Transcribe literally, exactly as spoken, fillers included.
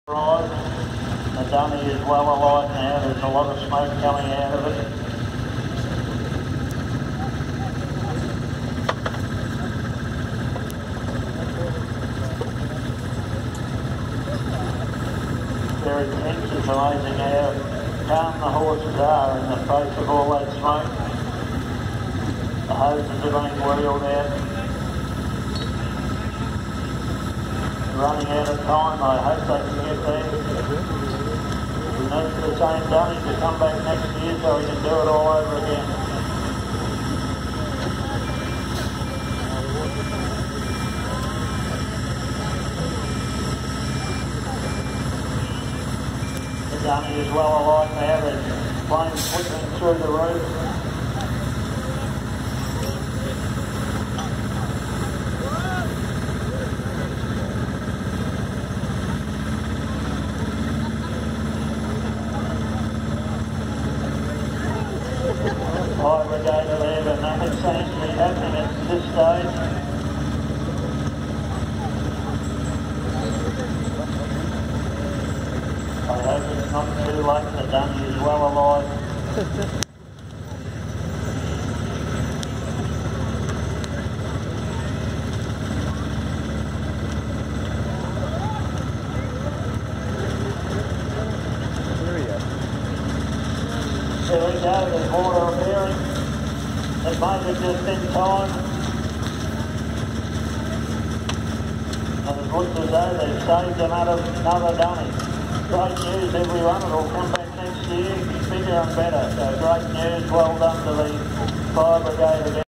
Right. The dummy is well alight now. There's a lot of smoke coming out of it. Very tense. It's amazing how calm the horses are in the face of all that smoke. The hoses are being wheeled out. Running out of time. I hope they can get there. We need the same dummy to come back next year so we can do it all over again. The dummy is well alight now. There's flames flickering through the roof. Fire brigade are there, but nothing seems to be happening at this stage. I hope it's not too late. The dummy is well alive. There we go, there's water appearing. They've made it just in time. And it looks as though they've saved another, another dummy. Great news everyone, it'll come back next year, bigger and better. So great news, well done to the fire brigade again.